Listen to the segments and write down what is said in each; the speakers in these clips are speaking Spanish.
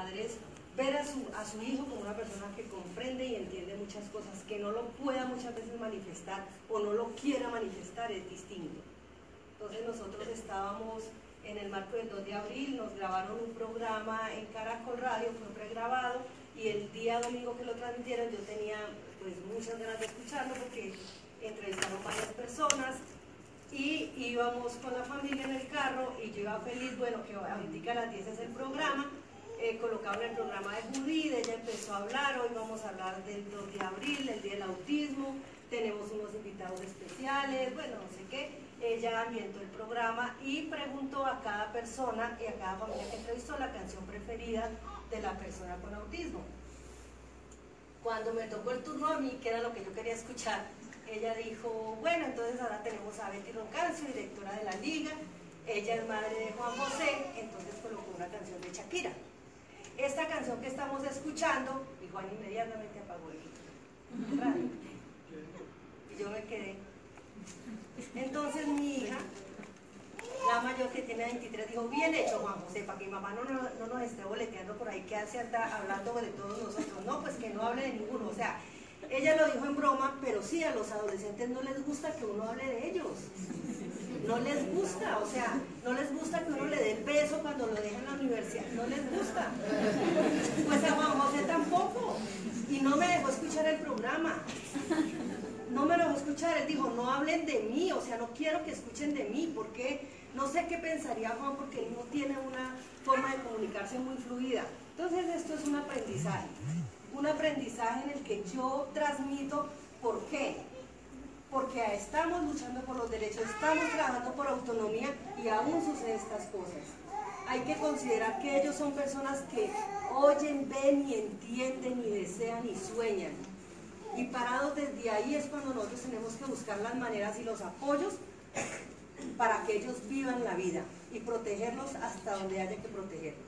padres ver a su hijo como una persona que comprende y entiende muchas cosas, que no lo pueda muchas veces manifestar o no lo quiera manifestar es distinto. Entonces nosotros estábamos en el marco del 2 de abril, nos grabaron un programa en Caracol Radio, fue pregrabado, y el día domingo que lo transmitieron yo tenía pues muchas ganas de escucharlo porque entrevistaron varias personas y íbamos con la familia en el carro y yo iba feliz, bueno, que ahorita a las 10 es el programa, colocaron el programa de Judith, ella empezó a hablar, hoy vamos a hablar del 2 de abril, el Día del Autismo, tenemos unos invitados especiales, bueno, no sé qué. Ella ambientó el programa y preguntó a cada persona y a cada familia que entrevistó la canción preferida de la persona con autismo. Cuando me tocó el turno a mí, que era lo que yo quería escuchar, ella dijo, bueno, entonces ahora tenemos a Betty Roncancio, directora de la Liga, ella es madre de Juan José, entonces colocó una canción de Shakira. Esta canción que estamos escuchando, y Juan inmediatamente apagó el radio, y yo me quedé. Entonces mi hija, la mayor que tiene 23, dijo, bien hecho Juan José, para que mi mamá no nos esté boleteando por ahí, que hace hablando de todos nosotros, no, pues que no hable de ninguno, o sea, ella lo dijo en broma, pero sí, a los adolescentes no les gusta que uno hable de ellos, no les gusta, o sea, no les gusta que uno le dé el beso cuando lo deja en la universidad, no les gusta, pues a Juan José tampoco, y no me dejó escuchar el programa. No me lo dejó escuchar, él dijo, no hablen de mí, o sea, no quiero que escuchen de mí, porque no sé qué pensaría Juan, porque él no tiene una forma de comunicarse muy fluida. Entonces esto es un aprendizaje en el que yo transmito, ¿por qué? Porque estamos luchando por los derechos, estamos trabajando por autonomía y aún suceden estas cosas. Hay que considerar que ellos son personas que oyen, ven y entienden y desean y sueñan. Y parados desde ahí es cuando nosotros tenemos que buscar las maneras y los apoyos para que ellos vivan la vida y protegerlos hasta donde haya que protegerlos.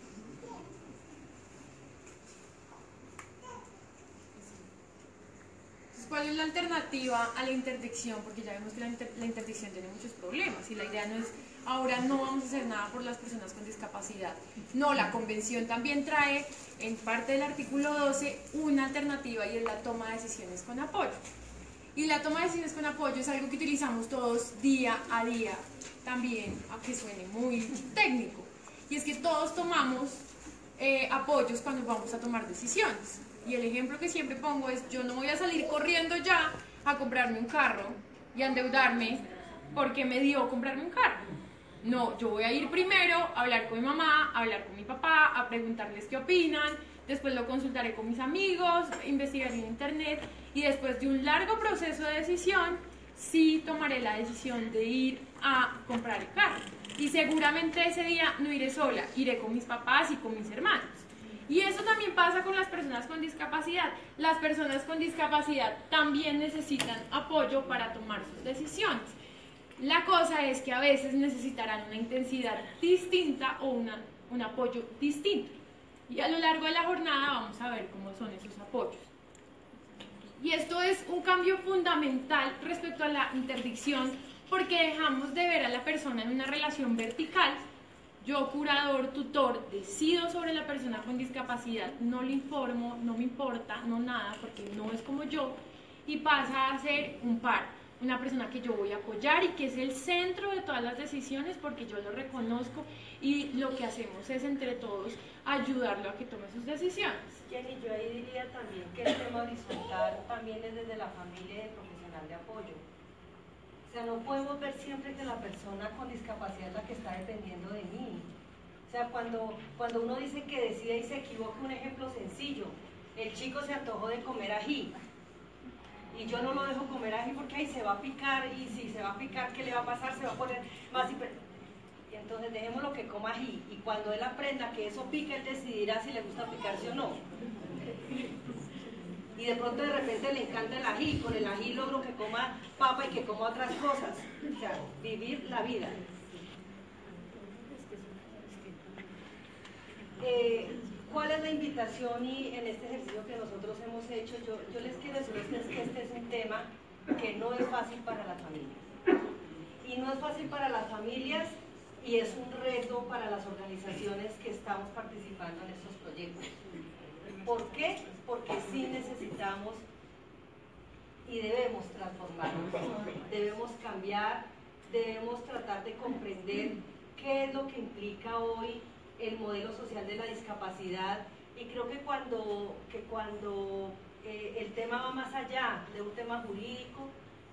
¿Cuál es la alternativa a la interdicción? Porque ya vemos que la interdicción tiene muchos problemas y la idea no es, ahora no vamos a hacer nada por las personas con discapacidad. No, la convención también trae, en parte del artículo 12, una alternativa y es la toma de decisiones con apoyo. Y la toma de decisiones con apoyo es algo que utilizamos todos día a día, también, aunque suene muy técnico. Y es que todos tomamos apoyos cuando vamos a tomar decisiones. Y el ejemplo que siempre pongo es, yo no voy a salir corriendo ya a comprarme un carro y a endeudarme porque me dio comprarme un carro. No, yo voy a ir primero a hablar con mi mamá, a hablar con mi papá, a preguntarles qué opinan, después lo consultaré con mis amigos, investigaré en internet y después de un largo proceso de decisión, sí tomaré la decisión de ir a comprar el carro. Y seguramente ese día no iré sola, iré con mis papás y con mis hermanos. Y eso también pasa con las personas con discapacidad. Las personas con discapacidad también necesitan apoyo para tomar sus decisiones. La cosa es que a veces necesitarán una intensidad distinta o un apoyo distinto. Y a lo largo de la jornada vamos a ver cómo son esos apoyos. Y esto es un cambio fundamental respecto a la interdicción, porque dejamos de ver a la persona en una relación vertical. Yo, curador, tutor, decido sobre la persona con discapacidad, no le informo, no me importa, no nada, porque no es como yo, y pasa a ser un par, una persona que yo voy a apoyar y que es el centro de todas las decisiones porque yo lo reconozco y lo que hacemos es entre todos ayudarlo a que tome sus decisiones. Jenny, yo ahí diría también que el tema horizontal también es desde la familia y el profesional de apoyo. O sea, no podemos ver siempre que la persona con discapacidad es la que está dependiendo de mí. O sea, cuando uno dice que decide y se equivoca, un ejemplo sencillo, el chico se antojó de comer ají y yo no lo dejo comer ají porque ahí se va a picar y si se va a picar, ¿qué le va a pasar? Se va a poner más y entonces dejémoslo que coma ají y cuando él aprenda que eso pica, él decidirá si le gusta picarse o no. Y de pronto de repente le encanta el ají, con el ají logro que coma papa y que coma otras cosas, o sea, vivir la vida. ¿Cuál es la invitación y en este ejercicio que nosotros hemos hecho? Yo les quiero decir a ustedes que este es un tema que no es fácil para las familias. Y no es fácil para las familias y es un reto para las organizaciones que estamos participando en estos proyectos. necesitamos y debemos transformarnos, debemos cambiar, debemos tratar de comprender qué es lo que implica hoy el modelo social de la discapacidad, y creo que cuando el tema va más allá de un tema jurídico,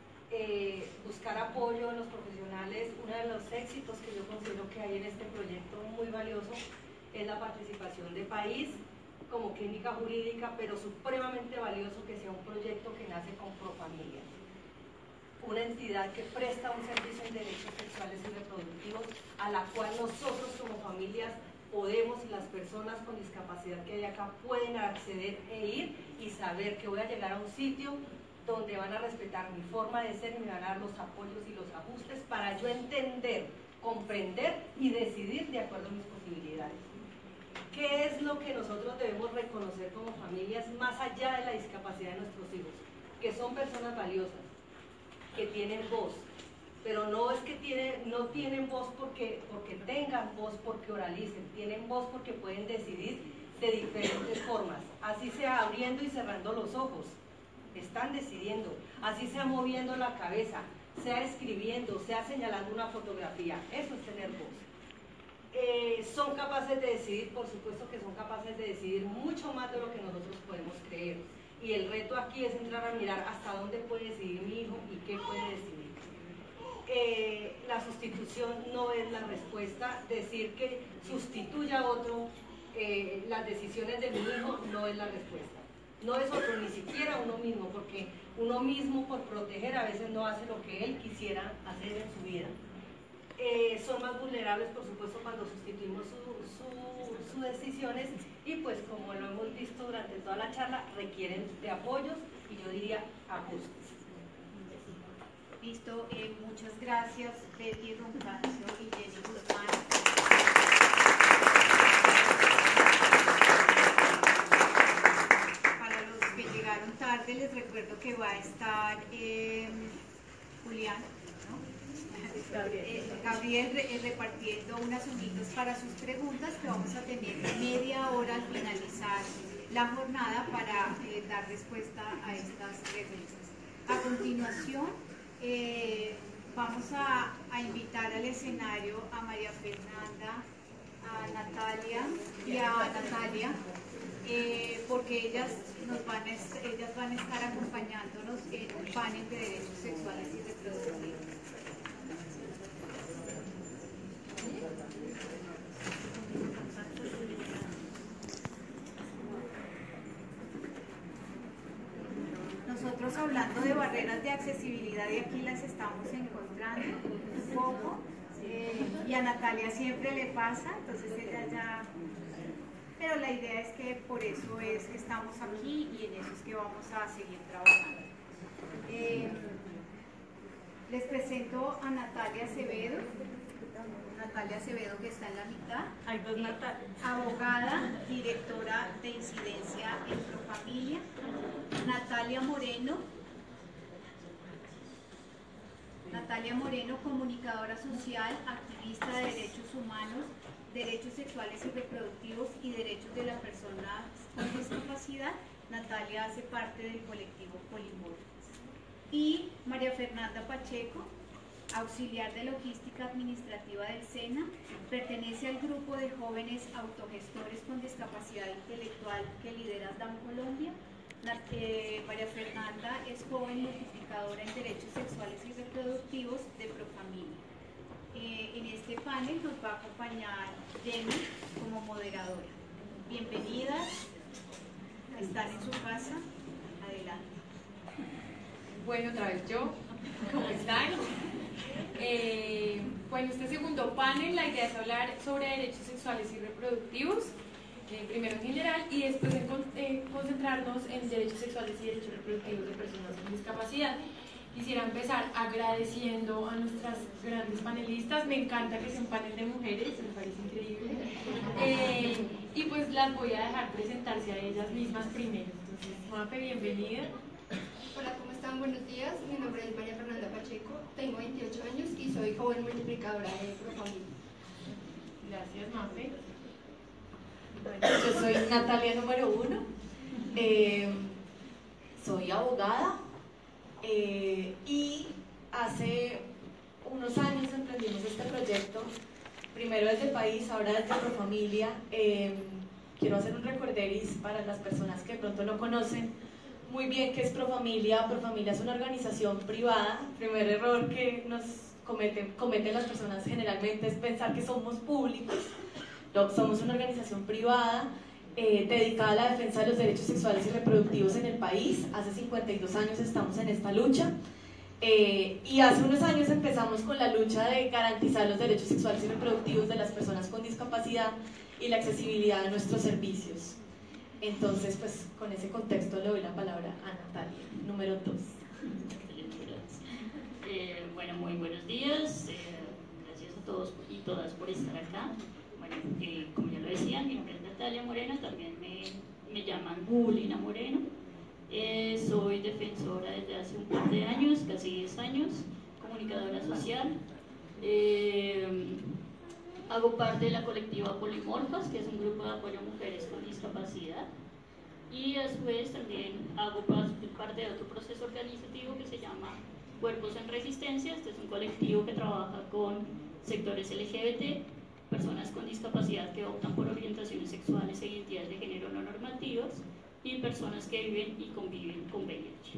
buscar apoyo en los profesionales. Uno de los éxitos que yo considero que hay en este proyecto muy valioso es la participación de país como clínica jurídica, pero supremamente valioso que sea un proyecto que nace con Profamilia, una entidad que presta un servicio en derechos sexuales y reproductivos a la cual nosotros como familias podemos, y las personas con discapacidad que hay acá pueden acceder e ir y saber que voy a llegar a un sitio donde van a respetar mi forma de ser y me van a dar los apoyos y los ajustes para yo entender, comprender y decidir de acuerdo a mis posibilidades. ¿Qué es lo que nosotros debemos reconocer como familias más allá de la discapacidad de nuestros hijos? Que son personas valiosas, que tienen voz, pero no es que no tienen voz porque tengan voz, porque oralicen, tienen voz porque pueden decidir de diferentes formas, así sea abriendo y cerrando los ojos, están decidiendo, así sea moviendo la cabeza, sea escribiendo, sea señalando una fotografía, eso es tener voz. Son capaces de decidir, por supuesto que son capaces de decidir mucho más de lo que nosotros podemos creer, y el reto aquí es entrar a mirar hasta dónde puede decidir mi hijo y qué puede decidir. La sustitución no es la respuesta, decir que sustituya a otro las decisiones de mi hijo no es la respuesta, no es otro, ni siquiera uno mismo, porque uno mismo por proteger a veces no hace lo que él quisiera hacer en su vida. Son más vulnerables, por supuesto, cuando sustituimos sus decisiones, y pues como lo hemos visto durante toda la charla, requieren de apoyos y yo diría ajustes. Listo, muchas gracias Betty Roncancio y Jenny Guzmán. Para los que llegaron tarde les recuerdo que va a estar Julián, ¿no? Gabriel repartiendo unas hojitas para sus preguntas, que vamos a tener media hora al finalizar la jornada para dar respuesta a estas preguntas. A continuación, vamos a invitar al escenario a María Fernanda, a Natalia y a Natalia, porque ellas van a estar acompañándonos en el panel de derechos sexuales y reproductivos. Nosotros hablando de barreras de accesibilidad, y aquí las estamos encontrando un poco, y a Natalia siempre le pasa, entonces ella ya, pero la idea es que por eso es que estamos aquí y en eso es que vamos a seguir trabajando. Les presento a Natalia Acevedo. Natalia Acevedo, que está en la mitad. Hay dos Natalia. Abogada, directora de incidencia en Profamilia. Natalia Moreno. Natalia Moreno, comunicadora social, activista de derechos humanos, derechos sexuales y reproductivos y derechos de las personas con discapacidad. Natalia hace parte del colectivo Polimorfos. Y María Fernanda Pacheco, auxiliar de logística administrativa del SENA, pertenece al grupo de jóvenes autogestores con discapacidad intelectual que lidera DAM Colombia. María Fernanda es joven notificadora en derechos sexuales y reproductivos de Profamilia. En este panel nos va a acompañar Jenny como moderadora. Bienvenidas, están en su casa, adelante. Bueno, otra vez yo, ¿cómo están? Bueno, este segundo panel, la idea es hablar sobre derechos sexuales y reproductivos, primero en general, y después concentrarnos en derechos sexuales y derechos reproductivos de personas con discapacidad. Quisiera empezar agradeciendo a nuestras grandes panelistas, me encanta que sea un panel de mujeres, me parece increíble, y pues las voy a dejar presentarse a ellas mismas primero. Entonces, Mafe, bienvenida. Hola, ¿cómo están? Buenos días. Mi nombre es María Fernanda Pacheco, tengo 28 años y soy joven multiplicadora de Profamilia. Gracias, Mafe. Bueno, yo soy Natalia número 1. soy abogada y hace unos años emprendimos este proyecto, primero desde el país, ahora desde Profamilia. Quiero hacer un recorderis para las personas que de pronto no conocen muy bien qué es Profamilia. Profamilia es una organización privada. El primer error que nos cometen las personas generalmente es pensar que somos públicos. No, somos una organización privada dedicada a la defensa de los derechos sexuales y reproductivos en el país. Hace 52 años estamos en esta lucha. Y hace unos años empezamos con la lucha de garantizar los derechos sexuales y reproductivos de las personas con discapacidad y la accesibilidad a nuestros servicios. Entonces, pues con ese contexto le doy la palabra a Natalia, número 2. Bueno, muy buenos días, gracias a todos y todas por estar acá. Bueno, como ya lo decían, mi nombre es Natalia Moreno, también me llaman Bulina Moreno. Soy defensora desde hace un par de años, casi 10 años, comunicadora social. Hago parte de la colectiva Polimorfas, que es un grupo de apoyo a mujeres con discapacidad. Y a su vez también hago parte de otro proceso organizativo que se llama Cuerpos en Resistencia. Este es un colectivo que trabaja con sectores LGBT, personas con discapacidad que optan por orientaciones sexuales e identidades de género no normativas, y personas que viven y conviven con VIH.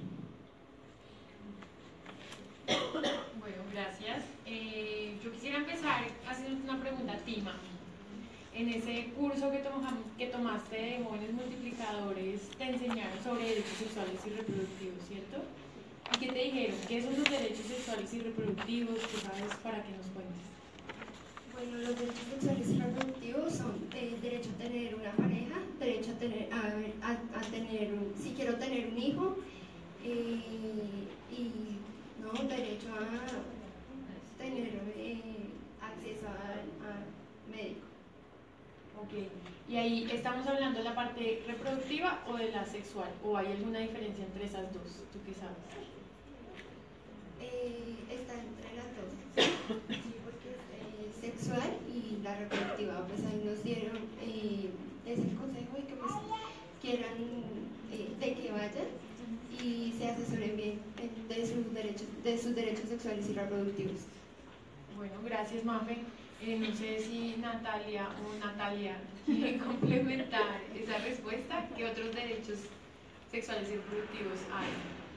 Bueno, gracias. Yo quisiera empezar haciendo una pregunta a ti, Mami. En ese curso que tomaste de jóvenes multiplicadores, te enseñaron sobre derechos sexuales y reproductivos, ¿cierto? ¿Y qué te dijeron? ¿Qué son los derechos sexuales y reproductivos? ¿Qué sabes para que nos cuentes? Bueno, los derechos sexuales y reproductivos son derecho a tener una pareja, derecho a tener, si quiero tener un hijo, y no, derecho a tener acceso al médico. Ok, y ahí estamos hablando de la parte reproductiva o de la sexual, o hay alguna diferencia entre esas dos, ¿tú qué sabes? Está entre las dos, sí, porque es sexual y la reproductiva, pues ahí nos dieron ese consejo de que pues quieran, de que vayan y se asesoren bien de sus derechos sexuales y reproductivos. Bueno, gracias, Mafe. No sé si Natalia o Natalia quieren complementar esa respuesta. ¿Qué otros derechos sexuales y reproductivos hay?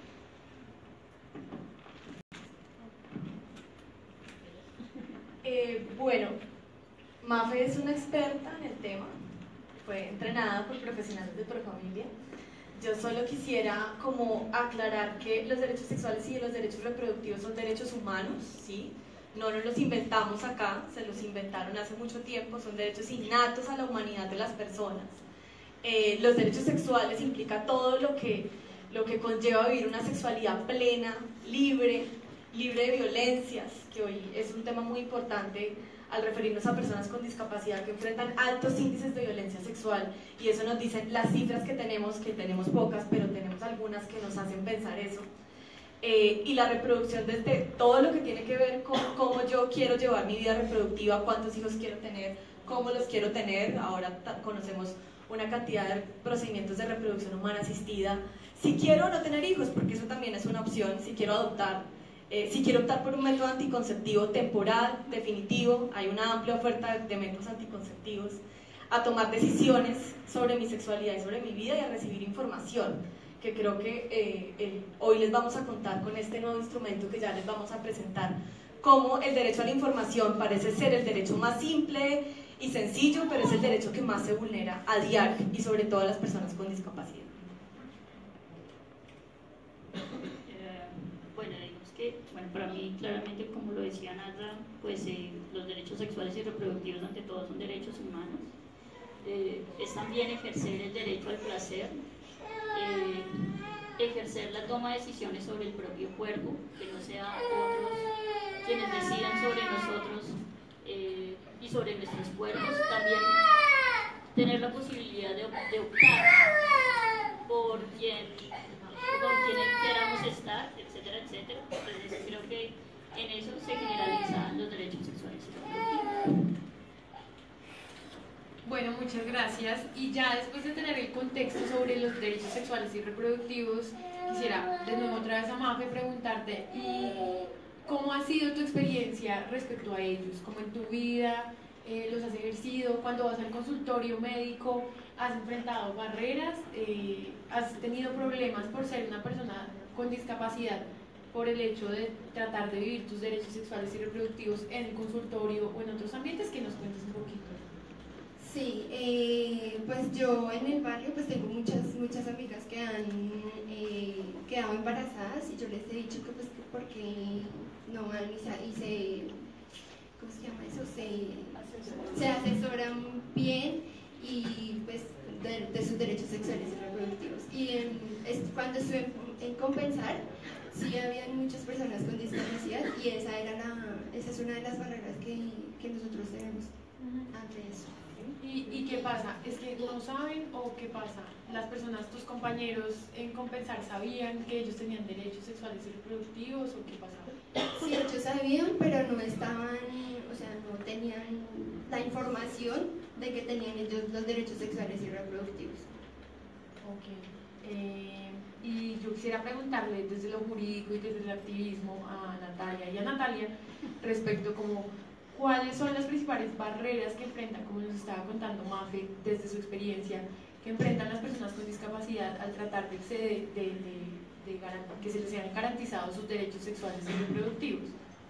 Bueno, Mafe es una experta en el tema, fue entrenada por profesionales de Profamilia. Yo solo quisiera como aclarar que los derechos sexuales y los derechos reproductivos son derechos humanos, ¿sí? No nos los inventamos acá, se los inventaron hace mucho tiempo, son derechos innatos a la humanidad de las personas. Los derechos sexuales implica todo lo que conlleva vivir una sexualidad plena, libre de violencias, que hoy es un tema muy importante al referirnos a personas con discapacidad que enfrentan altos índices de violencia sexual, y eso nos dicen las cifras que tenemos pocas, pero tenemos algunas que nos hacen pensar eso. Y la reproducción desde todo lo que tiene que ver con cómo yo quiero llevar mi vida reproductiva, cuántos hijos quiero tener, cómo los quiero tener. Ahora conocemos una cantidad de procedimientos de reproducción humana asistida. Si quiero no tener hijos, porque eso también es una opción, si quiero adoptar, si quiero optar por un método anticonceptivo temporal, definitivo, hay una amplia oferta de métodos anticonceptivos, a tomar decisiones sobre mi sexualidad y sobre mi vida, y a recibir información, que creo que hoy les vamos a contar con este nuevo instrumento que ya les vamos a presentar, cómo el derecho a la información parece ser el derecho más simple y sencillo, pero es el derecho que más se vulnera a diario, y sobre todo a las personas con discapacidad. Bueno, para mí, claramente, como lo decía Nata, pues los derechos sexuales y reproductivos ante todo son derechos humanos. Es también ejercer el derecho al placer, ejercer la toma de decisiones sobre el propio cuerpo, que no sean otros quienes decidan sobre nosotros y sobre nuestros cuerpos. También tener la posibilidad de optar por con quien queramos estar, etcétera, etcétera. Entonces creo que en eso se generalizan los derechos sexuales y reproductivos. Bueno, muchas gracias. Y ya después de tener el contexto sobre los derechos sexuales y reproductivos, quisiera de nuevo otra vez a Mafe preguntarte, ¿y cómo ha sido tu experiencia respecto a ellos? ¿Cómo en tu vida los has ejercido? Cuando vas al consultorio médico, ¿has enfrentado barreras? ¿Has tenido problemas por ser una persona con discapacidad por el hecho de tratar de vivir tus derechos sexuales y reproductivos en el consultorio o en otros ambientes? Que nos cuentes un poquito. Sí, pues yo en el barrio pues tengo muchas amigas que han quedado embarazadas y yo les he dicho que pues que porque no van y se ¿cómo se llama eso? Se asesoran bien y pues de sus derechos sexuales y reproductivos. Y cuando estuve en Compensar, sí habían muchas personas con discapacidad y esa es una de las barreras que nosotros tenemos ante eso. ¿Y qué pasa? ¿Es que no saben o qué pasa? ¿Las personas, tus compañeros en Compensar, sabían que ellos tenían derechos sexuales y reproductivos o qué pasaba? Sí, ellos sabían, pero no estaban, o sea, no tenían la información de que tenían ellos los derechos sexuales y reproductivos. Ok. Y yo quisiera preguntarle desde lo jurídico y desde el activismo a Natalia y a Natalia respecto como ¿cuáles son las principales barreras que enfrentan, como nos estaba contando Mafe, desde su experiencia, que enfrentan las personas con discapacidad al tratar de que se les sean garantizados sus derechos sexuales y reproductivos?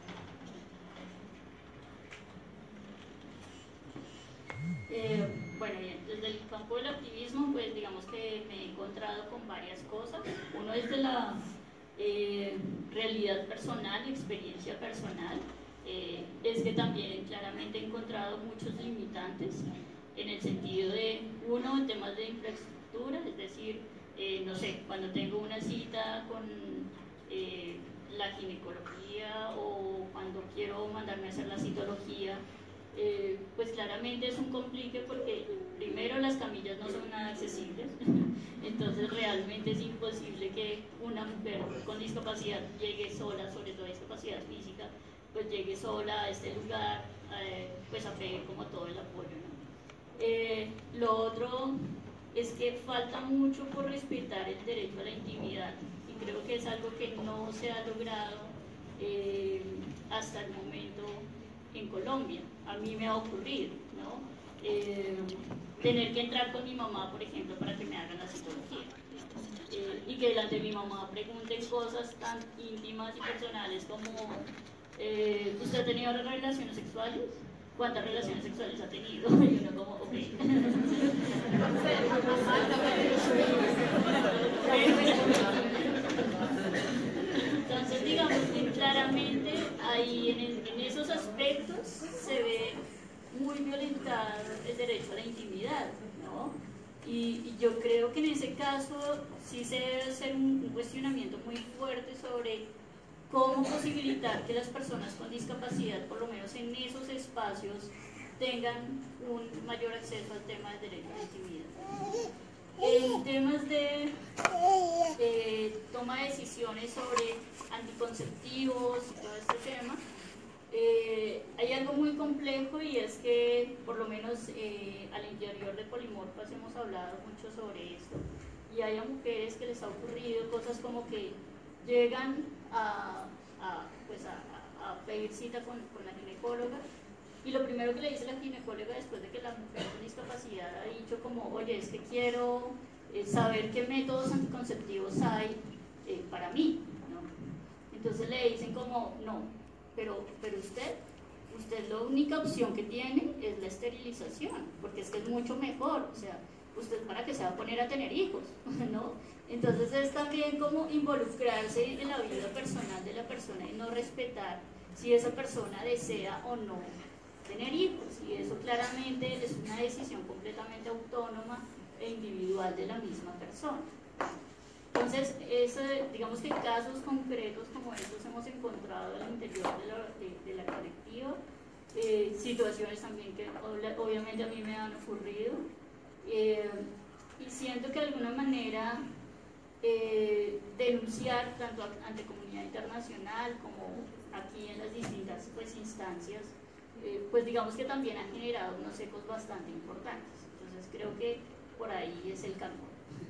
Bueno, bien, desde el campo del activismo, pues digamos que me he encontrado con varias cosas. Uno es de la realidad personal y experiencia personal. Es que también claramente he encontrado muchos limitantes en el sentido de, uno, temas de infraestructura, es decir, no sé, cuando tengo una cita con la ginecología o cuando quiero mandarme a hacer la citología, pues claramente es un complique porque primero las camillas no son nada accesibles, entonces realmente es imposible que una mujer con discapacidad llegue sola, sobre todo discapacidad física, pues llegue sola a este lugar, pues a pedir como todo el apoyo, ¿no? Lo otro es que falta mucho por respetar el derecho a la intimidad y creo que es algo que no se ha logrado hasta el momento en Colombia. A mí me ha ocurrido, ¿no? Tener que entrar con mi mamá, por ejemplo, para que me hagan la citología. Y que delante de mi mamá pregunten cosas tan íntimas y personales como ¿usted ha tenido relaciones sexuales? ¿Cuántas relaciones sexuales ha tenido? Y uno como, ok. Entonces digamos que claramente ahí en esos aspectos se ve muy violentado el derecho a la intimidad, ¿no? Y yo creo que en ese caso sí se debe hacer un cuestionamiento muy fuerte sobre cómo posibilitar que las personas con discapacidad, por lo menos en esos espacios, tengan un mayor acceso al tema del derecho a la intimidad. En temas de toma de decisiones sobre anticonceptivos y todo este tema, hay algo muy complejo y es que por lo menos al interior de Polimorfas hemos hablado mucho sobre esto y hay a mujeres que les ha ocurrido cosas como que llegan a pedir cita con la ginecóloga y lo primero que le dice la ginecóloga después de que la mujer con discapacidad ha dicho como, oye, es que quiero saber qué métodos anticonceptivos hay para mí, ¿no? Entonces le dicen como, no, pero usted la única opción que tiene es la esterilización, porque es que es mucho mejor, o sea, usted para qué se va a poner a tener hijos, ¿no? Entonces es también como involucrarse en la vida personal de la persona y no respetar si esa persona desea o no tener hijos, y eso claramente es una decisión completamente autónoma e individual de la misma persona. Entonces, digamos que casos concretos como estos hemos encontrado al interior de la colectiva, situaciones también que obviamente a mí me han ocurrido, y siento que de alguna manera denunciar tanto ante comunidad internacional como aquí en las distintas instancias pues digamos que también ha generado unos ecos bastante importantes. Entonces creo que por ahí es el campo.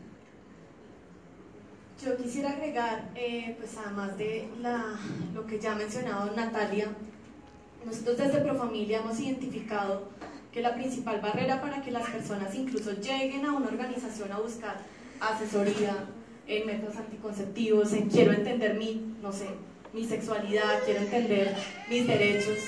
Yo quisiera agregar, pues además de lo que ya ha mencionado Natalia, nosotros desde Profamilia hemos identificado que la principal barrera para que las personas incluso lleguen a una organización a buscar asesoría en métodos anticonceptivos, en quiero entender mi sexualidad, quiero entender mis derechos,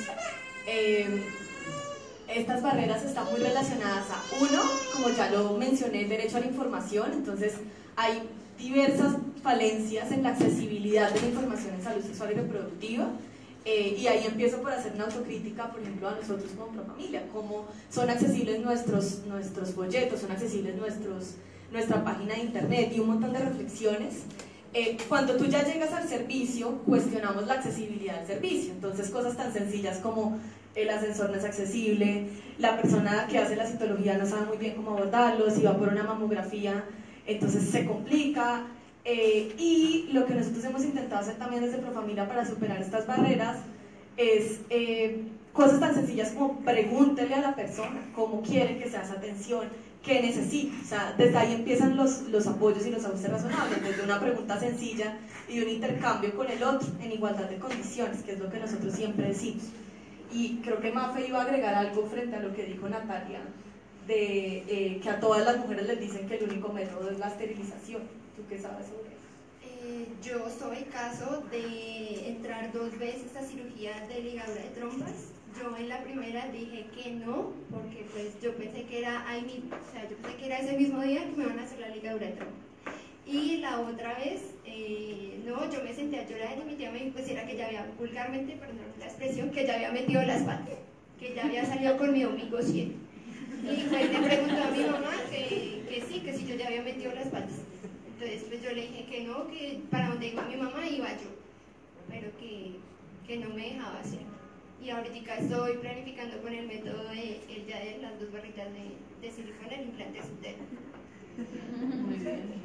estas barreras están muy relacionadas a uno, como ya lo mencioné, el derecho a la información. Entonces hay diversas falencias en la accesibilidad de la información en salud sexual y reproductiva. Y ahí empiezo por hacer una autocrítica, por ejemplo, a nosotros como Profamilia, cómo son accesibles nuestros folletos, son accesibles nuestra página de internet y un montón de reflexiones. Cuando tú ya llegas al servicio, cuestionamos la accesibilidad del servicio. Entonces cosas tan sencillas como el ascensor no es accesible, la persona que hace la citología no sabe muy bien cómo abordarlo, si va por una mamografía, entonces se complica. Y lo que nosotros hemos intentado hacer también desde Profamilia para superar estas barreras es cosas tan sencillas como pregúntele a la persona cómo quiere que sea esa atención, qué necesita. O sea, desde ahí empiezan los apoyos y los ajustes razonables, desde una pregunta sencilla y un intercambio con el otro en igualdad de condiciones, que es lo que nosotros siempre decimos. Y creo que Mafe iba a agregar algo frente a lo que dijo Natalia, de que a todas las mujeres les dicen que el único método es la esterilización. ¿Tú qué sabes sobre eso? Yo soy caso de entrar 2 veces a cirugía de ligadura de trompas. Yo en la primera dije que no, porque pues yo pensé que era ahí mismo, o sea, yo pensé que era ese mismo día que me van a hacer la ligadura de trompas. Y la otra vez, no, yo me senté a llorar y mi tía me dijo pues era que ya había, vulgarmente, perdón la expresión, que ya había metido las patas, que ya había salido con mi ombligo 100. Y pues le preguntó a mi mamá que sí, que si yo ya había metido las patas. Entonces pues yo le dije que no, que para donde iba mi mamá iba yo, pero que no me dejaba hacer. Y ahorita estoy planificando con el método de las 2 barritas de silicona, el implante subdermal. Muy bien.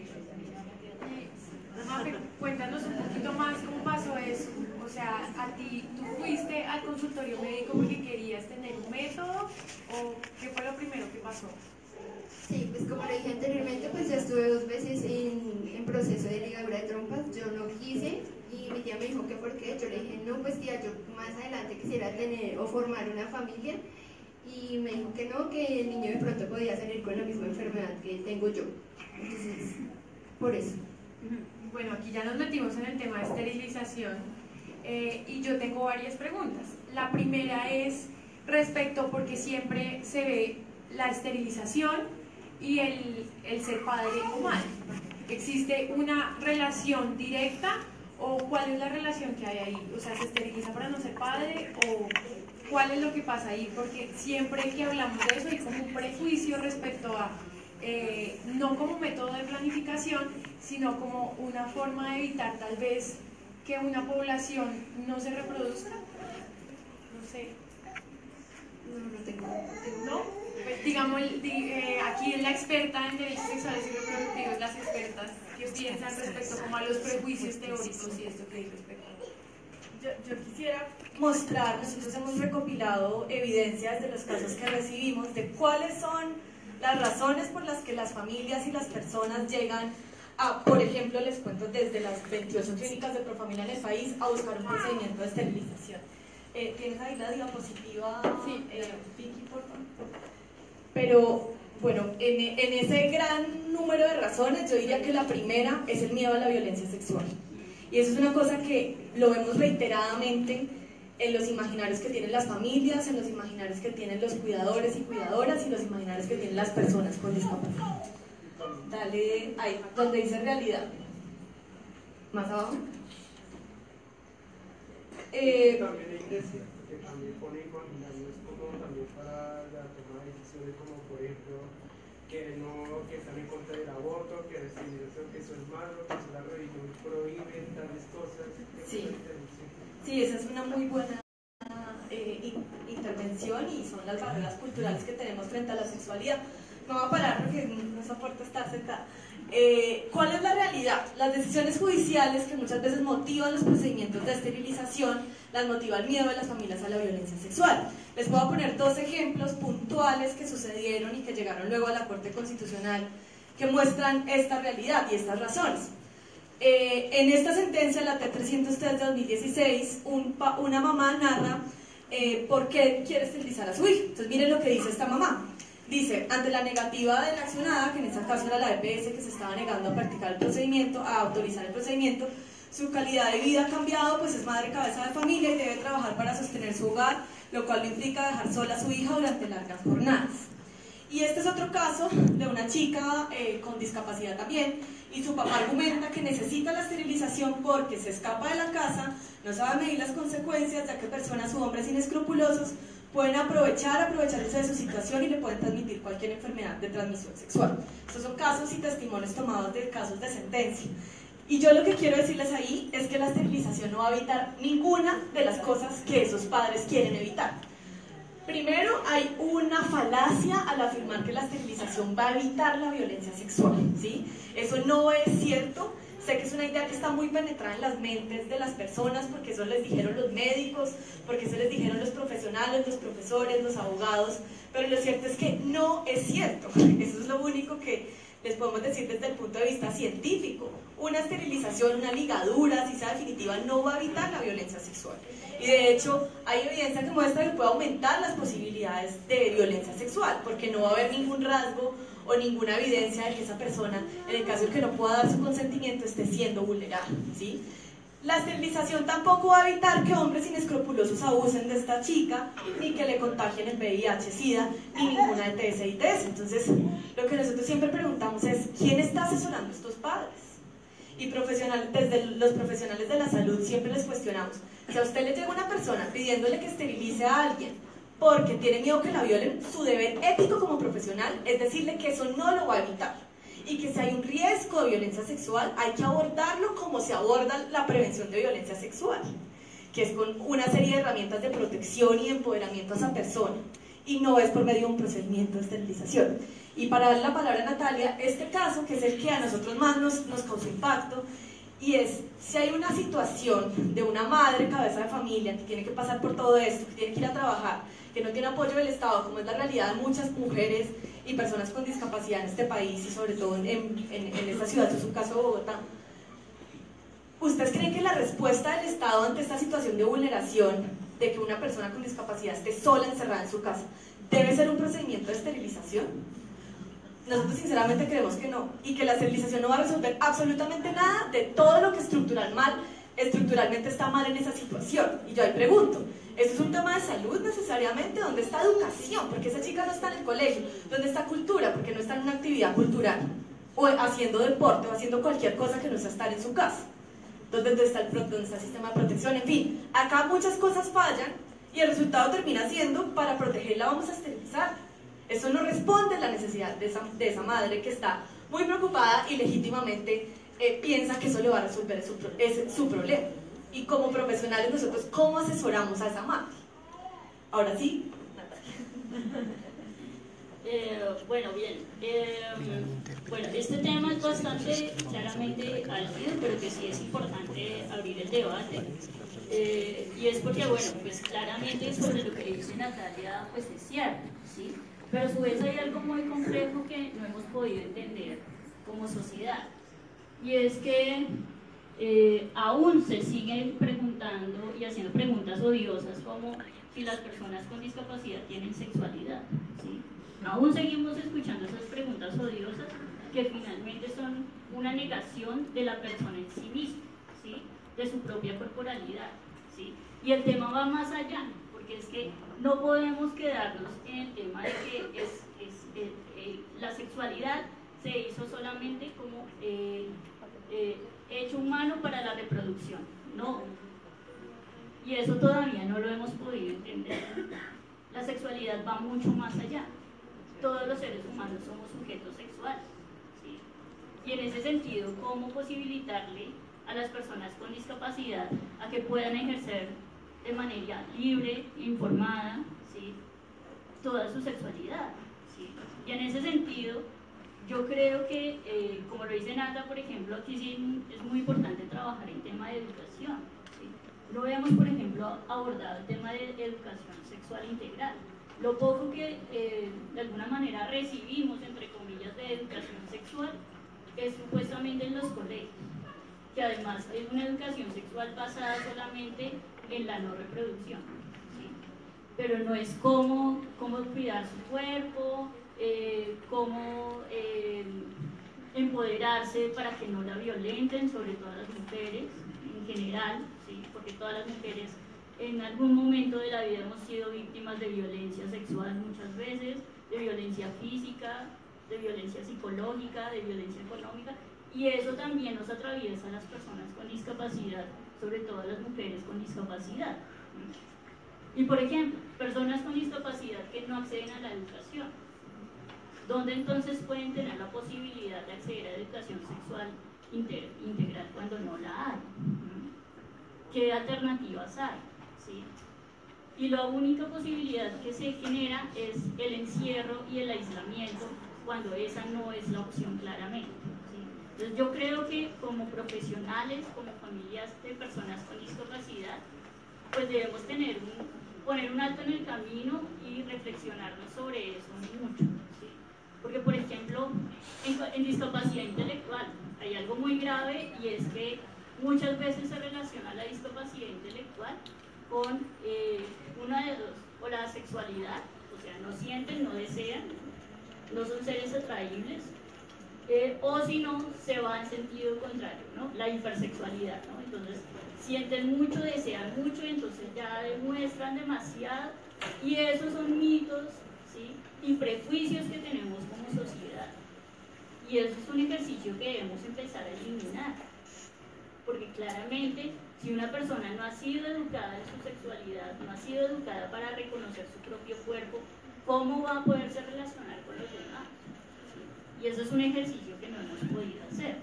Mafe, cuéntanos un poquito más cómo pasó eso. O sea, ¿tú fuiste al consultorio médico porque querías tener un método o qué fue lo primero que pasó? Sí, pues como lo dije anteriormente, pues ya estuve 2 veces en proceso de ligadura de trompas. Yo no quise y mi tía me dijo que por qué. Yo le dije, no, pues tía, yo más adelante quisiera tener o formar una familia. Y me dijo que no, que el niño de pronto podía salir con la misma enfermedad que tengo yo. Entonces, por eso. Bueno, aquí ya nos metimos en el tema de esterilización y yo tengo varias preguntas. La primera es respecto porque siempre se ve la esterilización y el ser padre o madre. ¿Existe una relación directa o cuál es la relación que hay ahí? O sea, ¿se esteriliza para no ser padre o cuál es lo que pasa ahí? Porque siempre que hablamos de eso hay como un prejuicio respecto a no como método de planificación, sino como una forma de evitar tal vez que una población no se reproduzca. No sé. No tengo. ¿No? Pues digamos, aquí es la experta en derechos sexuales y reproductivos, las expertas que piensan respecto como a los prejuicios teóricos y esto que hay respecto. Yo quisiera mostrar, nosotros hemos recopilado evidencias de los casos que recibimos de cuáles son las razones por las que las familias y las personas llegan a, por ejemplo, les cuento, desde las 28 clínicas de Profamilia en el país a buscar un procedimiento de esterilización. ¿Tienes ahí la diapositiva? Sí. Vicky, por favor. Pero, bueno, en ese gran número de razones, yo diría que la primera es el miedo a la violencia sexual. Y eso es una cosa que lo vemos reiteradamente en los imaginarios que tienen las familias, en los imaginarios que tienen los cuidadores y cuidadoras y los imaginarios que tienen las personas con discapacidad. Dale ahí, donde dice realidad. Más abajo. También hay iglesia, que también pone imaginarios como también para la toma de decisiones, como por ejemplo que están en contra del aborto, que la esterilización, que eso es malo, que eso la religión prohíbe tales cosas. Sí, esa es una muy buena intervención y son las barreras culturales que tenemos frente a la sexualidad. No va a parar porque no soporto estar sentada. ¿Cuál es la realidad? Las decisiones judiciales que muchas veces motivan los procedimientos de esterilización, las motiva el miedo de las familias a la violencia sexual. Les voy a poner 2 ejemplos puntuales que sucedieron y que llegaron luego a la Corte Constitucional que muestran esta realidad y estas razones. En esta sentencia, la T-303 de 2016, una mamá narra por qué quiere esterilizar a su hijo. Entonces miren lo que dice esta mamá. Dice, ante la negativa de la accionada, que en este caso era la EPS que se estaba negando a practicar el procedimiento, a autorizar el procedimiento, su calidad de vida ha cambiado, pues es madre cabeza de familia y debe trabajar para sostener su hogar, lo cual le implica dejar sola a su hija durante largas jornadas. Y este es otro caso de una chica con discapacidad también, y su papá argumenta que necesita la esterilización porque se escapa de la casa, no sabe medir las consecuencias, ya que personas u hombres inescrupulosos pueden aprovecharse de su situación y le pueden transmitir cualquier enfermedad de transmisión sexual. Estos son casos y testimonios tomados de casos de sentencia. Y yo lo que quiero decirles ahí es que la esterilización no va a evitar ninguna de las cosas que esos padres quieren evitar. Primero, hay una falacia al afirmar que la esterilización va a evitar la violencia sexual, ¿sí? Eso no es cierto. Sé que es una idea que está muy penetrada en las mentes de las personas porque eso les dijeron los médicos, porque eso les dijeron los profesionales, los profesores, los abogados, pero lo cierto es que no es cierto. Eso es lo único que les podemos decir desde el punto de vista científico. Una esterilización, una ligadura, si sea definitiva, no va a evitar la violencia sexual. Y de hecho, hay evidencia que muestra que puede aumentar las posibilidades de violencia sexual, porque no va a haber ningún rasgo o ninguna evidencia de que esa persona, en el caso de que no pueda dar su consentimiento, esté siendo vulnerada, ¿sí? La esterilización tampoco va a evitar que hombres inescrupulosos abusen de esta chica, ni que le contagien el VIH-Sida, ni ninguna ETS y ITS. Entonces, lo que nosotros siempre preguntamos es, ¿quién está asesorando a estos padres? Y desde los profesionales de la salud siempre les cuestionamos, si a usted le llega una persona pidiéndole que esterilice a alguien porque tiene miedo que la violen, su deber ético como profesional es decirle que eso no lo va a evitar y que si hay un riesgo de violencia sexual hay que abordarlo como se aborda la prevención de violencia sexual, que es con una serie de herramientas de protección y empoderamiento a esa persona, y no es por medio de un procedimiento de esterilización. Y para dar la palabra a Natalia, este caso, que es el que a nosotros más nos causó impacto, y es, si hay una situación de una madre cabeza de familia que tiene que pasar por todo esto, que tiene que ir a trabajar, que no tiene apoyo del Estado, como es la realidad de muchas mujeres y personas con discapacidad en este país y sobre todo en esta ciudad, que es un caso de Bogotá, ¿ustedes creen que la respuesta del Estado ante esta situación de vulneración, de que una persona con discapacidad esté sola, encerrada en su casa, debe ser un procedimiento de esterilización? Nosotros sinceramente creemos que no, y que la esterilización no va a resolver absolutamente nada de todo lo que estructuralmente está mal en esa situación. Y yo ahí pregunto, ¿esto es un tema de salud necesariamente? ¿Dónde está educación? Porque esa chica no está en el colegio. ¿Dónde está cultura? Porque no está en una actividad cultural, o haciendo deporte, o haciendo cualquier cosa que no sea estar en su casa. ¿Dónde está el sistema de protección? En fin, acá muchas cosas fallan y el resultado termina siendo, para protegerla vamos a esterilizar. Eso no responde a la necesidad de esa madre que está muy preocupada y legítimamente piensa que eso le va a resolver su problema. Y como profesionales nosotros, ¿cómo asesoramos a esa madre? Ahora sí, bueno, bien. Bueno, este tema es bastante claramente álgido, pero que sí es importante abrir el debate. Y es porque, bueno, pues claramente sobre lo que dice Natalia, pues es cierto, ¿sí? Pero a su vez hay algo muy complejo que no hemos podido entender como sociedad. Y es que aún se siguen preguntando y haciendo preguntas odiosas como si las personas con discapacidad tienen sexualidad, ¿sí? Aún seguimos escuchando esas preguntas odiosas que finalmente son una negación de la persona en sí misma, ¿sí? De su propia corporalidad, ¿sí? Y el tema va más allá, porque es que no podemos quedarnos en el tema de que la sexualidad se hizo solamente como hecho humano para la reproducción, no. Y eso todavía no lo hemos podido entender. La sexualidad va mucho más allá. Todos los seres humanos somos sujetos sexuales, ¿sí? Y en ese sentido, ¿cómo posibilitarle a las personas con discapacidad a que puedan ejercer de manera libre, informada, ¿sí? Toda su sexualidad, ¿sí? Y en ese sentido, Yo creo que, como lo dice Nata, por ejemplo, aquí sí es muy importante trabajar en tema de educación. ¿Sí? No hemos, por ejemplo, abordado el tema de educación sexual integral. Lo poco que de alguna manera recibimos, entre comillas, de educación sexual es supuestamente en los colegios, que además es una educación sexual basada solamente en la no reproducción, ¿sí? Pero no es cómo cuidar su cuerpo, cómo empoderarse para que no la violenten, sobre todo a las mujeres en general, ¿sí? Porque todas las mujeres en algún momento de la vida hemos sido víctimas de violencia sexual muchas veces, de violencia física, de violencia psicológica, de violencia económica, y eso también nos atraviesa a las personas con discapacidad, sobre todo a las mujeres con discapacidad. Y por ejemplo, personas con discapacidad que no acceden a la educación, ¿dónde entonces pueden tener la posibilidad de acceder a educación sexual integral cuando no la hay? ¿Qué alternativas hay? ¿Sí? Y la única posibilidad que se genera es el encierro y el aislamiento, cuando esa no es la opción claramente. ¿Sí? Entonces yo creo que como profesionales, como familias de personas con discapacidad, pues debemos poner un alto en el camino y reflexionarnos sobre eso mucho. ¿Sí? Porque por ejemplo, en discapacidad intelectual hay algo muy grave, y es que muchas veces se relaciona la discapacidad intelectual con una de dos, o la sexualidad, o sea, no sienten, no desean, no son seres atraíbles, o si no, se va en sentido contrario, ¿no? La hipersexualidad, ¿no? Entonces, sienten mucho, desean mucho, y entonces ya demuestran demasiado, y esos son mitos, ¿sí? Y prejuicios que tenemos como sociedad, y eso es un ejercicio que debemos empezar a eliminar, porque claramente, si una persona no ha sido educada en su sexualidad, no ha sido educada para reconocer su propio cuerpo, ¿cómo va a poderse relacionar con los demás? ¿Sí? Y eso es un ejercicio que no hemos podido hacer.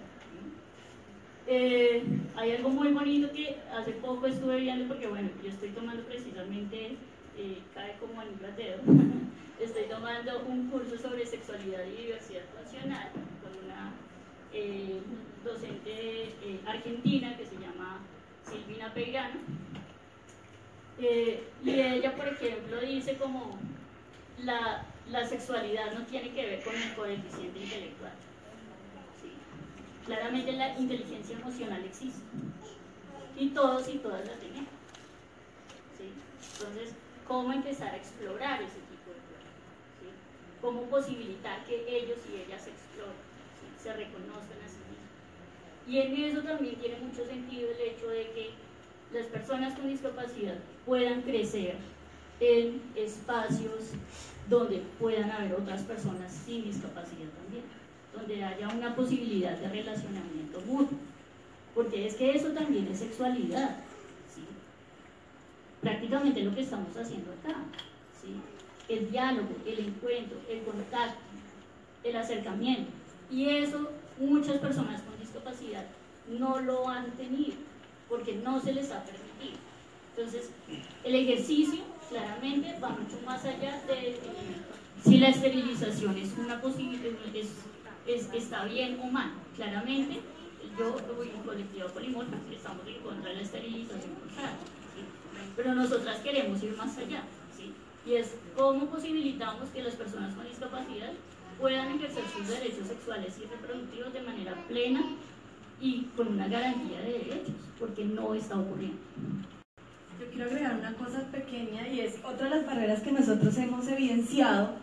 Hay algo muy bonito que hace poco estuve viendo, porque bueno, yo estoy tomando precisamente, cae como anillo al dedo, estoy tomando un curso sobre sexualidad y diversidad funcional con una docente argentina que se llama Silvina Peirano, y ella, por ejemplo, dice como la sexualidad no tiene que ver con el coeficiente intelectual. ¿Sí? Claramente la inteligencia emocional existe, y todos y todas la tenemos. ¿Sí? Entonces, ¿cómo empezar a explorar ese tipo de cosas? ¿Sí? ¿Cómo posibilitar que ellos y ellas se exploren, ¿sí? Se reconozcan a sí mismos? Y en eso también tiene mucho sentido el hecho de que las personas con discapacidad puedan crecer en espacios donde puedan haber otras personas sin discapacidad también, donde haya una posibilidad de relacionamiento mutuo, porque es que eso también es sexualidad, ¿sí? Prácticamente lo que estamos haciendo acá, ¿sí? El diálogo, el encuentro, el contacto, el acercamiento, y eso muchas personas con discapacidad no lo han tenido, porque no se les ha permitido. Entonces, el ejercicio claramente va mucho más allá de si la esterilización es una posibilidad, está bien o mal. Claramente, yo voy en colectivo Polimorfa, estamos en contra de la esterilización forzada, ¿sí? Pero nosotras queremos ir más allá, ¿sí? Y es cómo posibilitamos que las personas con discapacidad puedan ejercer sus derechos sexuales y reproductivos de manera plena y con una garantía de derechos, porque no está ocurriendo. Yo quiero agregar una cosa pequeña, y es otra de las barreras que nosotros hemos evidenciado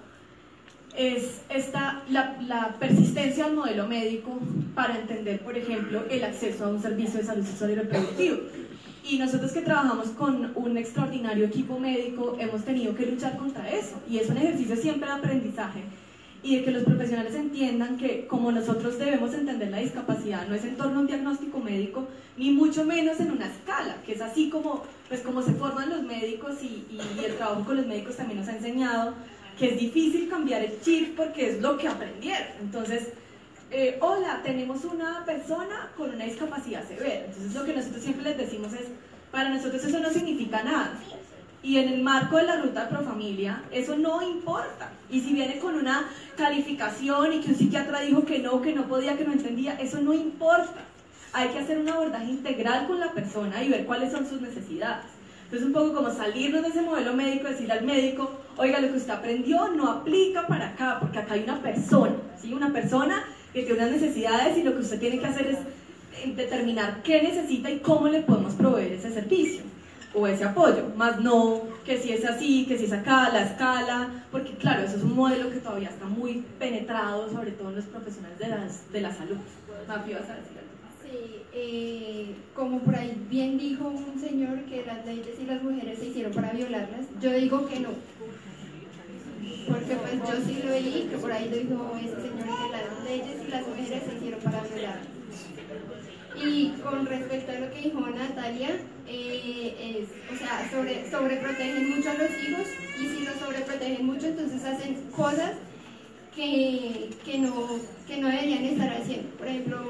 es la persistencia al modelo médico para entender, por ejemplo, el acceso a un servicio de salud sexual y reproductivo. Y nosotros que trabajamos con un extraordinario equipo médico hemos tenido que luchar contra eso, y es un ejercicio siempre de aprendizaje, y de que los profesionales entiendan que como nosotros debemos entender la discapacidad, no es en torno a un diagnóstico médico, ni mucho menos en una escala, que es así como, pues, como se forman los médicos, y el trabajo con los médicos también nos ha enseñado que es difícil cambiar el chip porque es lo que aprendieron. Entonces, hola, tenemos una persona con una discapacidad severa. Entonces lo que nosotros siempre les decimos es, para nosotros eso no significa nada. Y en el marco de la ruta de Profamilia, eso no importa. Y si viene con una calificación y que un psiquiatra dijo que no podía, que no entendía, eso no importa. Hay que hacer un abordaje integral con la persona y ver cuáles son sus necesidades. Entonces un poco como salirnos de ese modelo médico, decirle al médico, oiga, lo que usted aprendió no aplica para acá, porque acá hay una persona, ¿sí? Una persona que tiene unas necesidades y lo que usted tiene que hacer es determinar qué necesita y cómo le podemos proveer ese servicio o ese apoyo, más no que si es así, que si es acá, la escala, porque claro, eso es un modelo que todavía está muy penetrado, sobre todo en los profesionales de la salud. Mafi, ¿vas a decir algo? Sí, como por ahí bien dijo un señor que las leyes y las mujeres se hicieron para violarlas, yo digo que no, porque pues yo sí lo oí, que por ahí lo dijo ese señor, que las leyes y las mujeres se hicieron para violarlas. Y con respecto a lo que dijo Natalia, o sea, sobreprotegen mucho a los hijos, y si los sobreprotegen mucho, entonces hacen cosas que no deberían estar haciendo. Por ejemplo,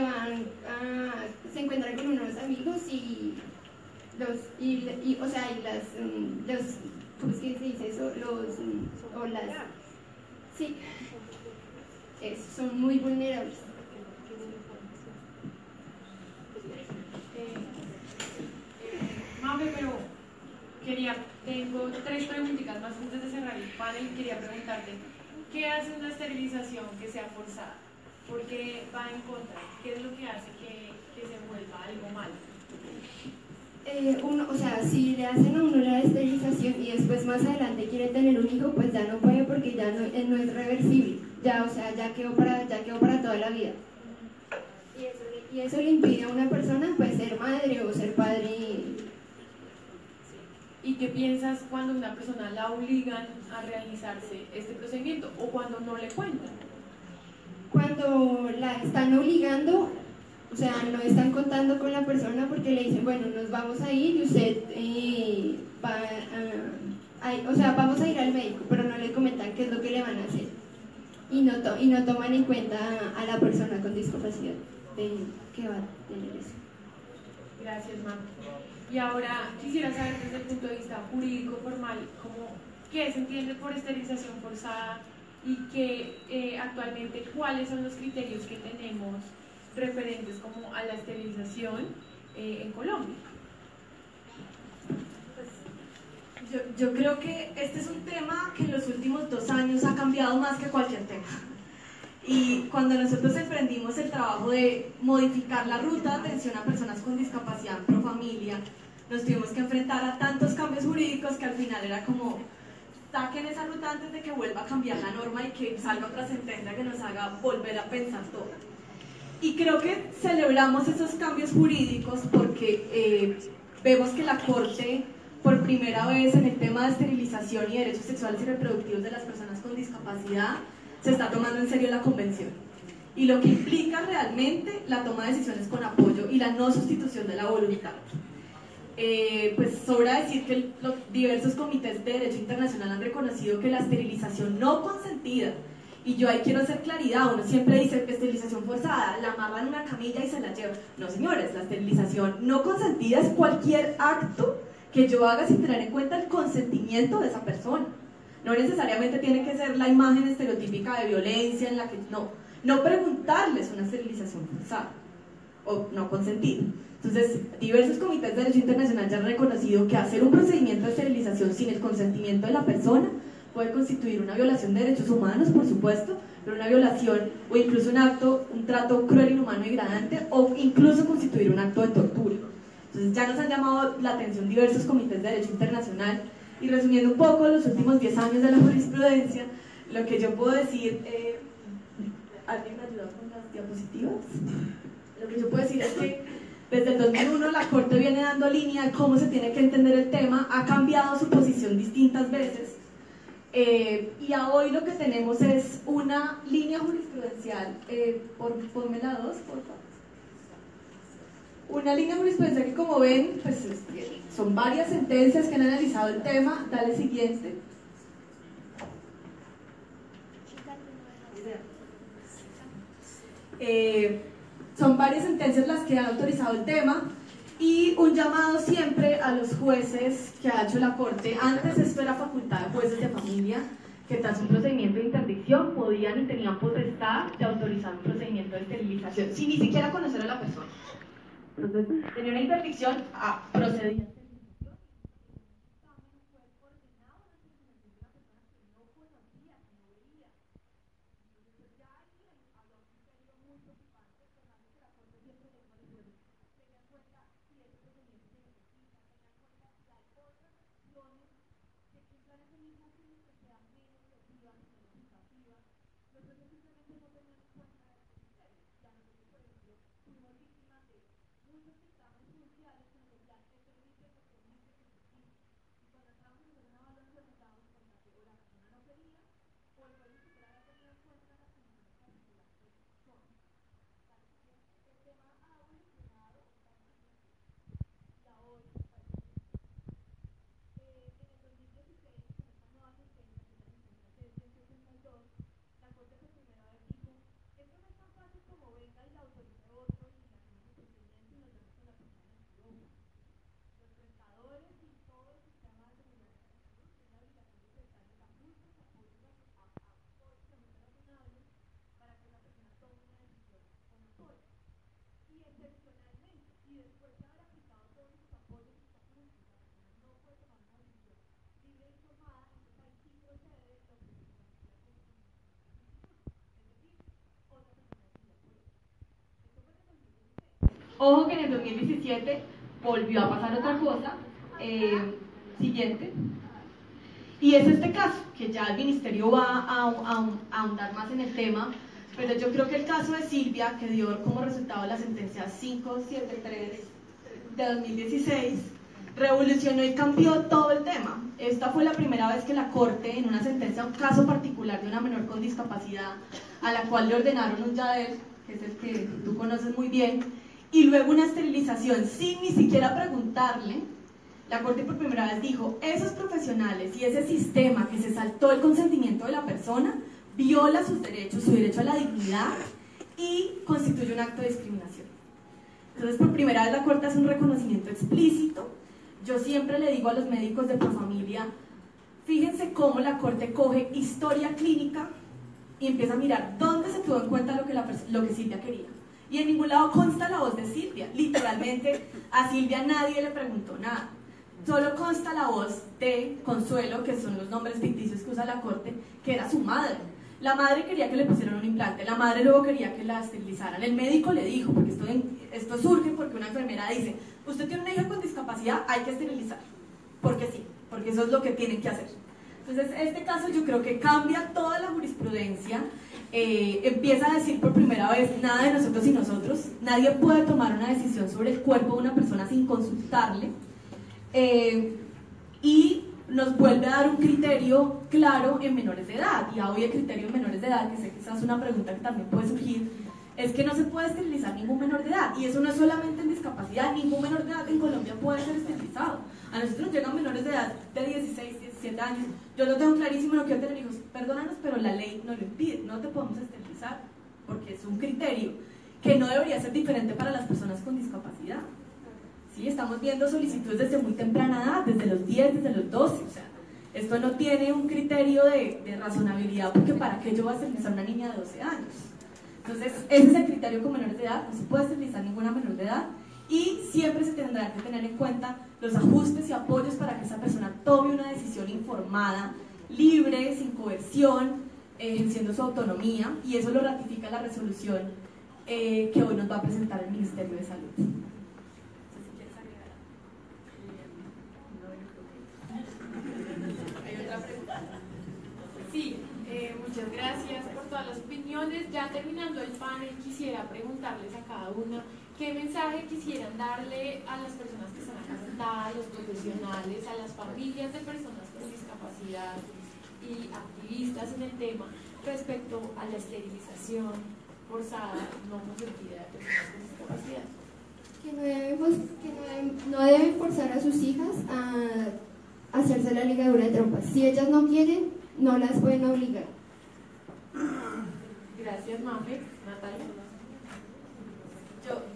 se encuentran con unos amigos y ¿cómo es que se dice eso? Sí, son muy vulnerables. Mafe, pero tengo 3 preguntitas más antes de cerrar el panel. Quería preguntarte, ¿qué hace una esterilización que sea forzada? ¿Por qué va en contra? ¿Qué es lo que hace que se vuelva algo malo? Si le hacen a uno la esterilización y después más adelante quiere tener un hijo, pues ya no puede, porque ya no es reversible. Ya quedó para toda la vida. Y eso le impide a una persona pues ser madre o ser padre. ¿Y qué piensas cuando una persona la obligan a realizarse este procedimiento o cuando no le cuentan? Cuando la están obligando, o sea, no están contando con la persona, porque le dicen, bueno, nos vamos a ir y usted vamos a ir al médico, pero no le comentan qué es lo que le van a hacer. Y no toman en cuenta a la persona con discapacidad que va a tener eso. Gracias, Mam. Y ahora quisiera saber desde el punto de vista jurídico, formal, qué se entiende por esterilización forzada y actualmente cuáles son los criterios que tenemos referentes como a la esterilización en Colombia. Yo creo que este es un tema que en los últimos 2 años ha cambiado más que cualquier tema. Y cuando nosotros emprendimos el trabajo de modificar la ruta de atención a personas con discapacidad en Profamilia, nos tuvimos que enfrentar a tantos cambios jurídicos que al final era como, saquen esa ruta antes de que vuelva a cambiar la norma y que salga otra sentencia que nos haga volver a pensar todo. Y creo que celebramos esos cambios jurídicos porque vemos que la Corte, por primera vez en el tema de esterilización y derechos sexuales y reproductivos de las personas con discapacidad, se está tomando en serio la convención. Y lo que implica realmente la toma de decisiones con apoyo y la no sustitución de la voluntad. Pues sobra decir que los diversos comités de derecho internacional han reconocido que la esterilización no consentida, y yo ahí quiero hacer claridad, uno siempre dice que esterilización forzada, la amarran en una camilla y se la llevan. No, señores, la esterilización no consentida es cualquier acto que yo haga sin tener en cuenta el consentimiento de esa persona. No necesariamente tiene que ser la imagen estereotípica de violencia en la que no preguntarles una esterilización forzada o no consentida. Entonces, diversos comités de derecho internacional ya han reconocido que hacer un procedimiento de esterilización sin el consentimiento de la persona puede constituir una violación de derechos humanos, por supuesto, pero una violación o incluso un trato cruel, inhumano y degradante, o incluso constituir un acto de tortura. Entonces ya nos han llamado la atención diversos comités de derecho internacional. Y resumiendo un poco los últimos 10 años de la jurisprudencia, lo que yo puedo decir, ¿alguien me ayuda con las diapositivas? Lo que yo puedo decir es que desde el 2001 la Corte viene dando línea de cómo se tiene que entender el tema, ha cambiado su posición distintas veces, y a hoy lo que tenemos es una línea jurisprudencial, ponme la 2, por favor. Una línea jurisprudencial que, como ven, pues son varias sentencias que han analizado el tema. Dale siguiente. Son varias sentencias las que han autorizado el tema. Y un llamado siempre a los jueces que ha hecho la Corte. Antes esto era facultad de jueces de familia, que tras un procedimiento de interdicción podían y tenían potestad de autorizar un procedimiento de esterilización, sin ni siquiera conocer a la persona. Entonces, tenía una interdicción, procedía. Ojo que en el 2017 volvió a pasar otra cosa. Siguiente. Y es este caso, que ya el ministerio va a ahondar más en el tema, pero yo creo que el caso de Silvia, que dio como resultado la sentencia 573 de 2016, revolucionó y cambió todo el tema. Esta fue la primera vez que la Corte, en una sentencia, un caso particular de una menor con discapacidad, a la cual le ordenaron un YADER, que es el que tú conoces muy bien, y luego una esterilización sin ni siquiera preguntarle. La Corte por primera vez dijo, esos profesionales y ese sistema que se saltó el consentimiento de la persona viola sus derechos, su derecho a la dignidad y constituye un acto de discriminación. Entonces, por primera vez la Corte hace un reconocimiento explícito. Yo siempre le digo a los médicos de Profamilia, fíjense cómo la Corte coge historia clínica y empieza a mirar dónde se tuvo en cuenta lo que Silvia quería. Y en ningún lado consta la voz de Silvia. Literalmente, a Silvia nadie le preguntó nada. Solo consta la voz de Consuelo, que son los nombres ficticios que usa la Corte, que era su madre. La madre quería que le pusieran un implante, la madre luego quería que la esterilizaran. El médico le dijo, porque esto surge porque una enfermera dice, usted tiene una hija con discapacidad, hay que esterilizar. Porque sí, porque eso es lo que tienen que hacer. Entonces, este caso yo creo que cambia toda la jurisprudencia. Empieza a decir por primera vez nada de nosotros y nosotros. Nadie puede tomar una decisión sobre el cuerpo de una persona sin consultarle. Y nos vuelve a dar un criterio claro en menores de edad. Y hoy el criterio en menores de edad, que sé que esa es una pregunta que también puede surgir, es que no se puede esterilizar ningún menor de edad. Y eso no es solamente en discapacidad, ningún menor de edad en Colombia puede ser esterilizado. A nosotros nos llegan menores de edad de 16, 17 años. Yo lo tengo clarísimo, no quiero tener hijos. Perdónanos, pero la ley no lo impide. No te podemos esterilizar porque es un criterio que no debería ser diferente para las personas con discapacidad. ¿Sí? Estamos viendo solicitudes desde muy temprana edad, desde los 10, desde los 12. O sea, esto no tiene un criterio de razonabilidad, porque ¿para qué yo voy a esterilizar a una niña de 12 años? Entonces, ese es el criterio con menores de edad. No se puede esterilizar ninguna menor de edad. Y siempre se tendrá que tener en cuenta los ajustes y apoyos para que esa persona tome una decisión informada, libre, sin coerción, ejerciendo su autonomía, y eso lo ratifica la resolución que hoy nos va a presentar el Ministerio de Salud. No sé si quieres agregar. ¿Hay otra pregunta? Sí, muchas gracias por todas las opiniones. Ya terminando el panel, quisiera preguntarles a cada una ¿qué mensaje quisieran darle a las personas que están acá sentadas, a los profesionales, a las familias de personas con discapacidad y activistas en el tema respecto a la esterilización forzada no consentida de personas con discapacidad? Que no deben forzar a sus hijas a hacerse la ligadura de trompas. Si ellas no quieren, no las pueden obligar. Gracias, Mafe. Natalia.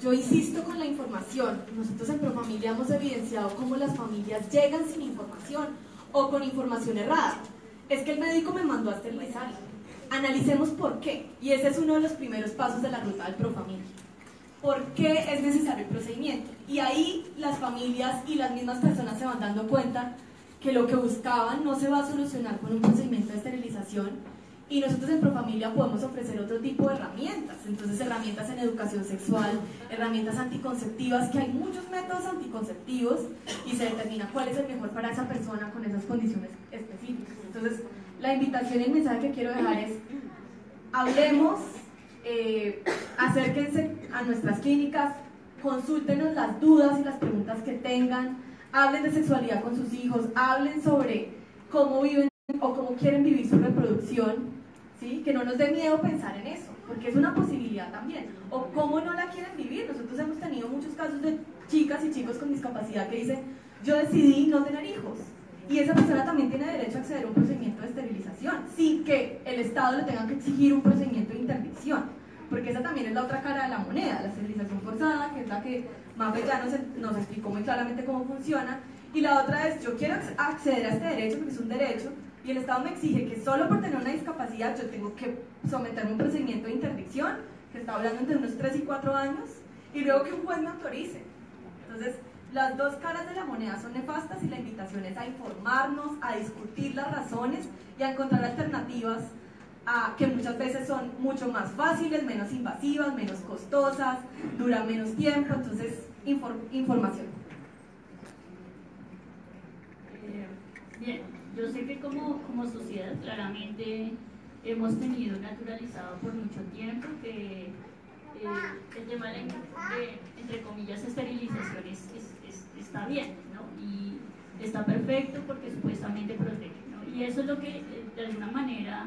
yo insisto con la información. Nosotros en Profamilia hemos evidenciado cómo las familias llegan sin información o con información errada. Es que el médico me mandó a esterilizar. Analicemos por qué. Y ese es uno de los primeros pasos de la ruta del Profamilia. ¿Por qué es necesario el procedimiento? Y ahí las familias y las mismas personas se van dando cuenta que lo que buscaban no se va a solucionar con un procedimiento de esterilización, y nosotros en Profamilia podemos ofrecer otro tipo de herramientas. Entonces, herramientas en educación sexual, herramientas anticonceptivas, que hay muchos métodos anticonceptivos y se determina cuál es el mejor para esa persona con esas condiciones específicas. Entonces, la invitación y el mensaje que quiero dejar es: hablemos, acérquense a nuestras clínicas, consúltenos las dudas y las preguntas que tengan, hablen de sexualidad con sus hijos, hablen sobre cómo viven o cómo quieren vivir su reproducción, ¿sí? Que no nos dé miedo pensar en eso, porque es una posibilidad también, o cómo no la quieren vivir. Nosotros hemos tenido muchos casos de chicas y chicos con discapacidad que dicen: yo decidí no tener hijos, y esa persona también tiene derecho a acceder a un procedimiento de esterilización, sin que el Estado le tenga que exigir un procedimiento de interdicción, porque esa también es la otra cara de la moneda, la esterilización forzada, que es la que Mafe ya nos explicó muy claramente cómo funciona, y la otra es: yo quiero acceder a este derecho porque es un derecho, y el Estado me exige que solo por tener una discapacidad yo tengo que someterme a un procedimiento de interdicción, que está hablando entre unos 3 y 4 años, y luego que un juez me autorice. Entonces, las dos caras de la moneda son nefastas, y la invitación es a informarnos, a discutir las razones y a encontrar alternativas que muchas veces son mucho más fáciles, menos invasivas, menos costosas, duran menos tiempo. Entonces, información. Bien, yo sé que como sociedad claramente hemos tenido naturalizado por mucho tiempo que el tema de, entre comillas, esterilización está bien, ¿no? Y está perfecto porque supuestamente protege, ¿no? Y eso es lo que de alguna manera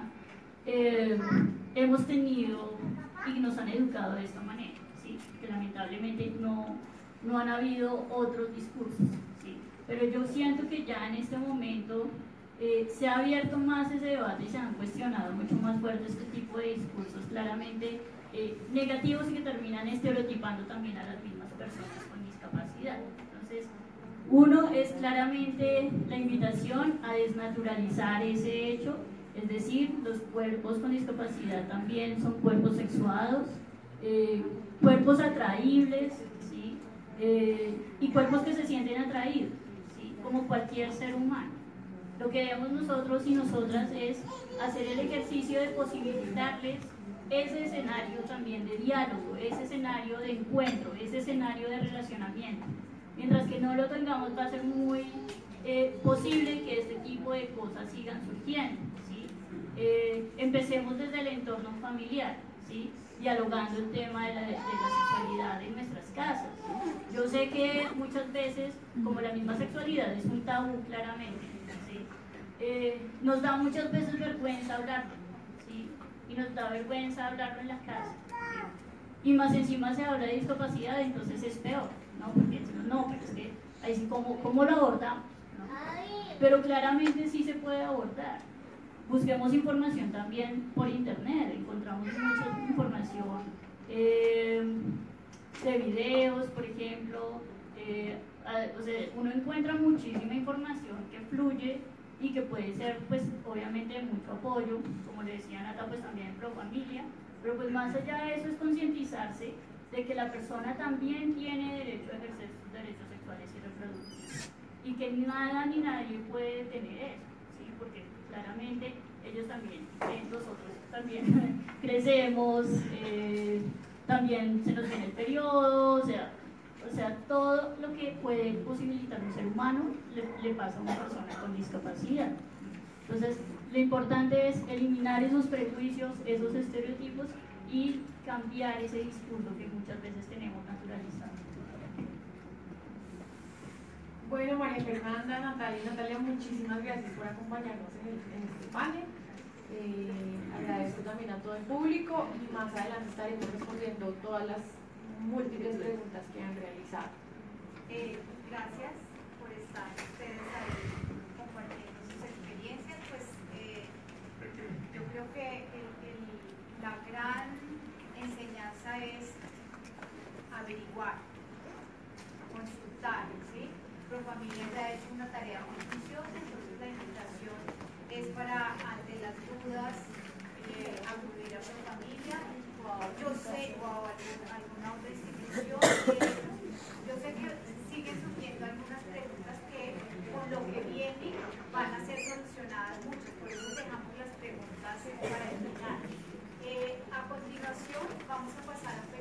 hemos tenido y nos han educado de esta manera, ¿sí? Que lamentablemente no han habido otros discursos, ¿sí? Pero yo siento que ya en este momento se ha abierto más ese debate y se han cuestionado mucho más fuerte este tipo de discursos claramente negativos, y que terminan estereotipando también a las mismas personas con discapacidad. Entonces, uno es claramente la invitación a desnaturalizar ese hecho, es decir, los cuerpos con discapacidad también son cuerpos sexuados, cuerpos atraíbles, ¿sí? Y cuerpos que se sienten atraídos, ¿sí? Como cualquier ser humano. Lo que debemos nosotros y nosotras es hacer el ejercicio de posibilitarles ese escenario también de diálogo, ese escenario de encuentro, ese escenario de relacionamiento. Mientras que no lo tengamos, va a ser muy posible que este tipo de cosas sigan surgiendo, ¿sí? Empecemos desde el entorno familiar, ¿sí? Dialogando el tema de la sexualidad en nuestras casas. Yo sé que muchas veces, como la misma sexualidad es un tabú claramente, ¿sí? Nos da muchas veces vergüenza hablarlo, ¿sí? Y nos da vergüenza hablarlo en la casa, ¿sí? Y más encima se habla de discapacidad, entonces es peor, ¿no? Porque decimos: no, pero es que ahí sí, ¿cómo lo abordamos? ¿No? Pero claramente sí se puede abordar. Busquemos información también por internet, encontramos mucha información de videos, por ejemplo, o sea, uno encuentra muchísima información que fluye y que puede ser, pues, obviamente de mucho apoyo, como le decía Nata, pues también en Profamilia, pero pues más allá de eso es concientizarse de que la persona también tiene derecho a ejercer sus derechos sexuales y reproductivos, y que nada ni nadie puede detener eso, ¿sí? Porque claramente ellos también, nosotros también crecemos, también se nos viene el periodo, o sea, todo lo que puede posibilitar un ser humano le pasa a una persona con discapacidad. Entonces, lo importante es eliminar esos prejuicios, esos estereotipos, y cambiar ese discurso que muchas veces tenemos naturalizado. Bueno, María Fernanda, Natalia, muchísimas gracias por acompañarnos en este panel. Agradezco también a todo el público, y más adelante estaremos respondiendo todas las múltiples preguntas que han realizado. Gracias por estar ustedes ahí compartiendo sus experiencias. Pues yo creo que la gran enseñanza es a averiguar, consultar, ¿sí? Profamilia ya ha hecho una tarea muy juiciosa, entonces la invitación es para, ante las dudas, acudir a Profamilia, yo sé, o a alguna otra institución. Yo sé que siguen surgiendo algunas preguntas que con lo que viene van a ser solucionadas muchas, por eso dejamos las preguntas para el final. A continuación vamos a pasar a